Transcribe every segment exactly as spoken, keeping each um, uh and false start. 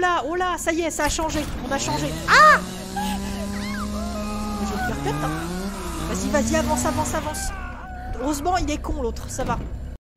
là, oh là, ça y est, ça a changé. On a changé. Ah! Je vais me faire tête, hein. Vas-y, vas-y, avance, avance, avance. Heureusement, il est con, l'autre, ça va.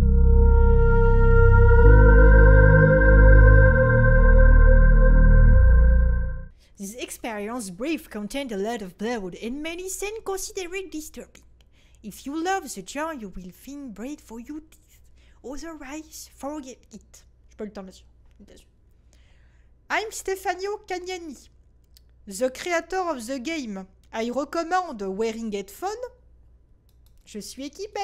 This experience brief contained a lot of blood and many scenes considered disturbing. If you love the genre, you will think bread for your teeth. Otherwise, forget it. J'ai pas eu le temps, monsieur. I'm Stefano Cagnani, the creator of the game. I recommend wearing headphones. Je suis équipé.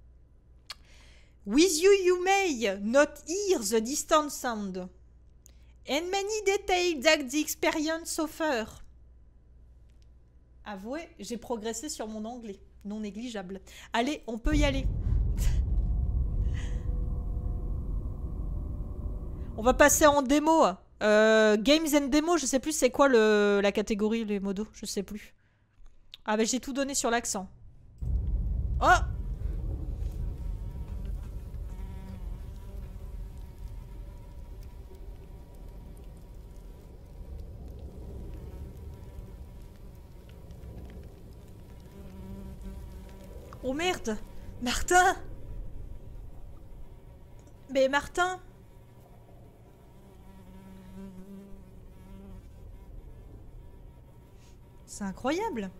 With you, you may not hear the distant sound. And many details that the experience offer. Avouez, j'ai progressé sur mon anglais. Non négligeable. Allez, on peut y aller. On va passer en démo. Euh, games and Demo, je sais plus c'est quoi le, la catégorie, les modos. Je sais plus. Ah bah j'ai tout donné sur l'accent. Oh! Oh merde! Martin! Mais Martin! C'est incroyable!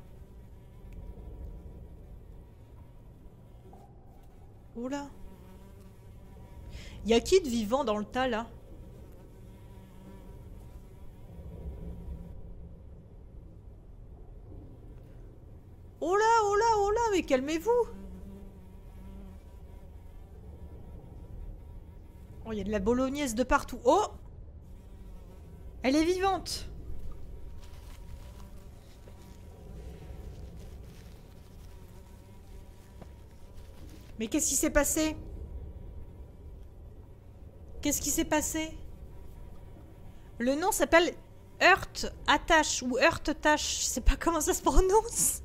Oh là! Y'a qui de vivant dans le tas là? Oh là, oh là, oh là, mais calmez-vous! Oh, il y a de la bolognaise de partout. Oh! Elle est vivante! Mais qu'est-ce qui s'est passé? Qu'est-ce qui s'est passé? Le nom s'appelle Heart Attache ou Heart Attache. Je sais pas comment ça se prononce.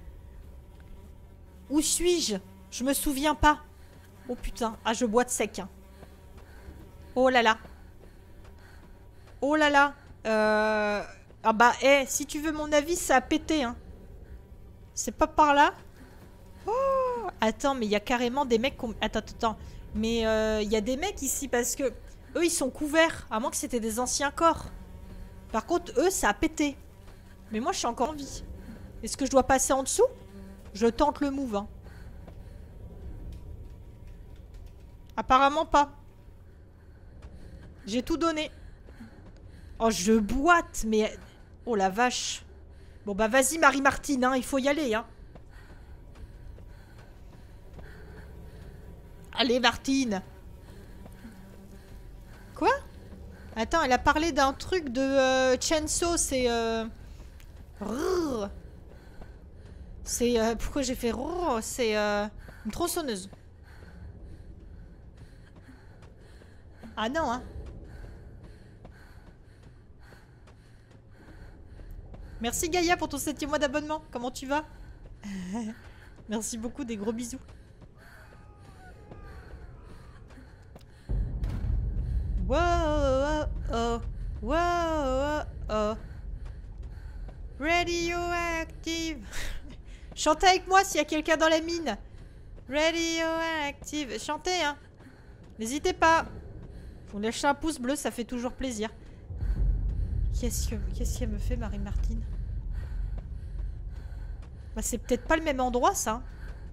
Où suis-je? Je me souviens pas. Oh putain. Ah, je bois de sec. Hein. Oh là là. Oh là là. Euh... Ah bah, hé, hey, si tu veux mon avis, ça a pété. Hein. C'est pas par là? Oh, attends, mais il y a carrément des mecs... Attends, attends, attends. Mais il euh, y a des mecs ici parce que... Eux, ils sont couverts. À moins que c'était des anciens corps. Par contre, eux, ça a pété. Mais moi, je suis encore en vie. Est-ce que je dois passer en dessous? Je tente le move. Hein. Apparemment pas. J'ai tout donné. Oh, je boite, mais... Oh, la vache. Bon, bah, vas-y, Marie-Martine, hein. Il faut y aller, hein. Allez, Martine. Quoi? Attends, elle a parlé d'un truc de euh, Chainsaw, c'est... Euh... C'est... Euh... Pourquoi j'ai fait... C'est euh... une tronçonneuse. Ah non, hein. Merci Gaïa pour ton septième mois d'abonnement. Comment tu vas? Merci beaucoup, des gros bisous. Wow, oh, oh, wow, oh, oh. Radioactive. Chantez avec moi s'il y a quelqu'un dans la mine. Radioactive. Chantez, hein. N'hésitez pas. Vous lâchez un pouce bleu, ça fait toujours plaisir. Qu'est-ce que, qu'est-ce qu'elle me fait, Marie-Martine? Bah, c'est peut-être pas le même endroit, ça.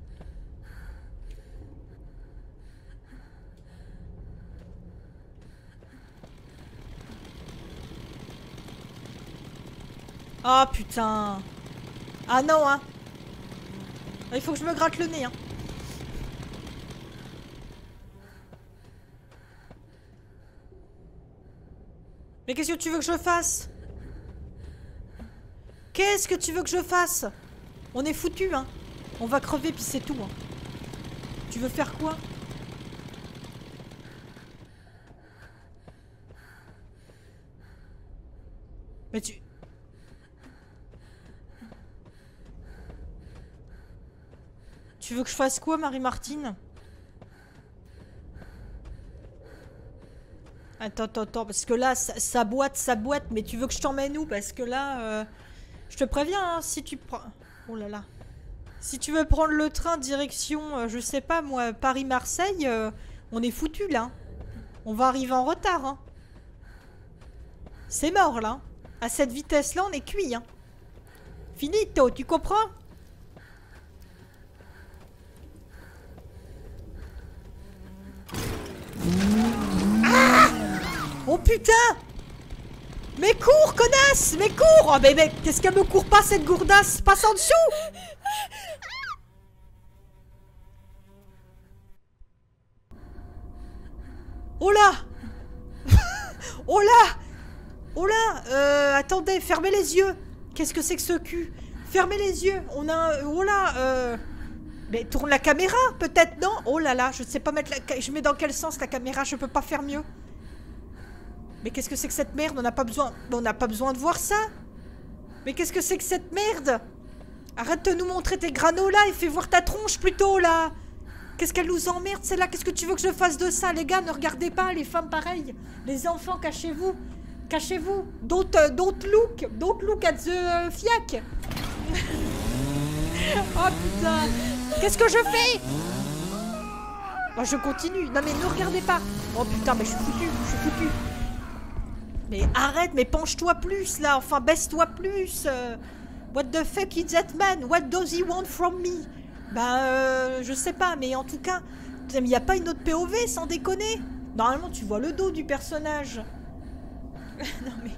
Oh putain. Ah non, hein. Il faut que je me gratte le nez, hein. Mais qu'est-ce que tu veux que je fasse? Qu'est-ce que tu veux que je fasse? On est foutu, hein. On va crever puis c'est tout, hein. Tu veux faire quoi? Mais tu... Tu veux que je fasse quoi, Marie-Martine? Attends, attends, attends, parce que là, ça, ça boite, ça boite, mais tu veux que je t'emmène où? Parce que là, euh, je te préviens, hein, si tu prends... Oh là là. Si tu veux prendre le train direction, euh, je sais pas moi, Paris-Marseille, euh, on est foutu là. On va arriver en retard. Hein. C'est mort là. À cette vitesse-là, on est cuit. Hein. Finito, tu comprends? Ah! Oh putain! Mais cours, connasse! Mais cours! Oh mais mec, qu'est-ce qu'elle me court pas cette gourdasse? Passe en dessous! Oh là! Oh là! Oh là! Euh, attendez, fermez les yeux! Qu'est-ce que c'est que ce cul? Fermez les yeux! On a un... Oh là! Euh... Mais tourne la caméra, peut-être, non? Oh là là, je ne sais pas mettre la... Je mets dans quel sens la caméra? Je peux pas faire mieux. Mais qu'est-ce que c'est que cette merde? On n'a pas besoin... On n'a pas besoin de voir ça. Mais qu'est-ce que c'est que cette merde? Arrête de nous montrer tes granolas et fais voir ta tronche plutôt, là. Qu'est-ce qu'elle nous emmerde, celle-là? Qu'est-ce que tu veux que je fasse de ça? Les gars, ne regardez pas, les femmes pareilles. Les enfants, cachez-vous. Cachez-vous. Don't, uh, don't look. Don't look at the uh, fiac. Oh putain. Qu'est-ce que je fais? Oh, je continue. Non mais ne regardez pas. Oh putain, mais je suis foutu. Je suis foutu. Mais arrête, mais penche-toi plus là. Enfin, baisse-toi plus. Euh, what the fuck is that man? What does he want from me? Bah, euh, je sais pas, mais en tout cas, il n'y a pas une autre P O V, sans déconner. Normalement, tu vois le dos du personnage. Non mais...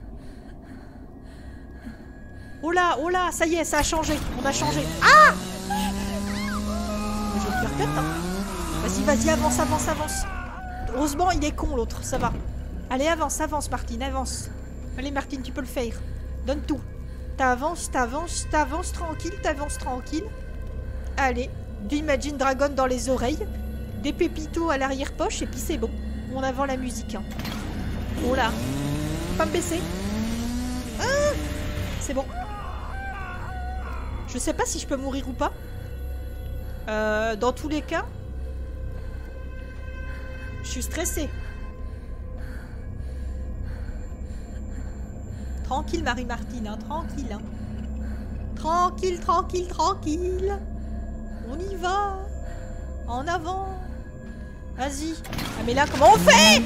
Oh là, oh là, ça y est, ça a changé. On a changé. Ah! Je vais te faire tête, hein. Vas-y, vas-y, avance, avance, avance. Heureusement, il est con, l'autre, ça va. Allez, avance, avance, Martine, avance. Allez, Martine, tu peux le faire. Donne tout. T'avances, t'avances, t'avances tranquille, t'avances tranquille. Allez, du Imagine Dragon dans les oreilles. Des pépitos à l'arrière-poche, et puis c'est bon. On avant la musique. Hein. Oh là. Pas me baisser. Ah, c'est bon. Je sais pas si je peux mourir ou pas. Euh, dans tous les cas, je suis stressée. Tranquille, Marie-Martine, hein, tranquille. Hein. Tranquille, tranquille, tranquille. On y va. En avant. Vas-y. Ah mais là, comment on fait?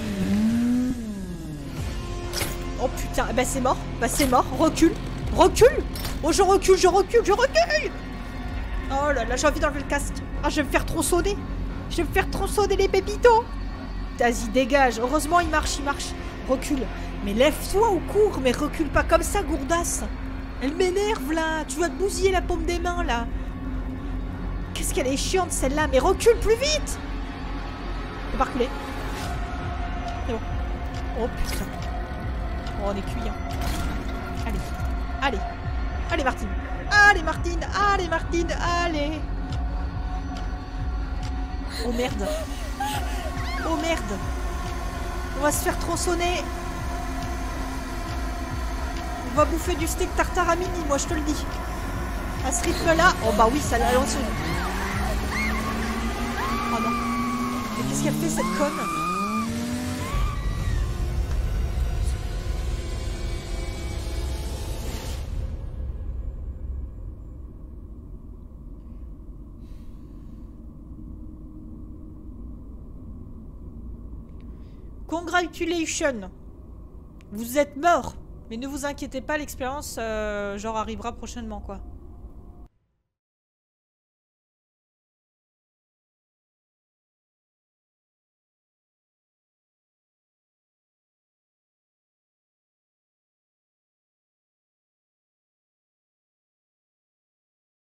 Oh putain, bah c'est mort. Bah c'est mort. Recule. Recule. Oh, je recule, je recule, je recule. Oh là là, j'ai envie d'enlever le casque. Ah, je vais me faire tronçonner. Je vais me faire tronçonner les pépitos. Vas-y, dégage. Heureusement, il marche, il marche. Recule. Mais lève-toi ou cours, mais recule pas comme ça, gourdasse. Elle m'énerve, là. Tu vas te bousiller la paume des mains, là. Qu'est-ce qu'elle est chiante, celle-là. Mais recule plus vite. On va reculer. C'est bon. Oh, putain. Oh, on est cuit, hein. Allez. Allez. Allez, Martine. Allez, Martine. Allez, Martine. Allez. Oh, merde. Oh, merde. On va se faire tronçonner. On va bouffer du steak tartare à midi, moi, je te le dis. À ce rythme-là... Oh, bah oui, ça l'a lancé. Oh non. Mais qu'est-ce qu'elle fait, cette conne? Congratulations. Vous êtes mort. Mais ne vous inquiétez pas, l'expérience, euh, genre, arrivera prochainement, quoi.